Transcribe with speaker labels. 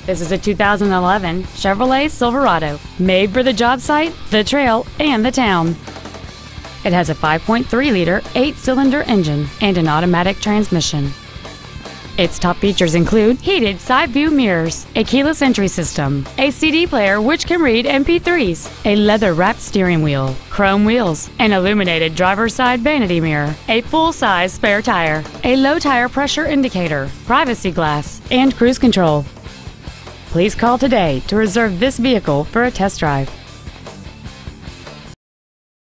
Speaker 1: This is a 2011 Chevrolet Silverado, made for the job site, the trail, and the town. It has a 5.3-liter, 8-cylinder engine and an automatic transmission. Its top features include heated side view mirrors, a keyless entry system, a CD player which can read MP3s, a leather-wrapped steering wheel, chrome wheels, an illuminated driver's side vanity mirror, a full-size spare tire, a low tire pressure indicator, privacy glass, and cruise control. Please call today to reserve this vehicle for a test drive.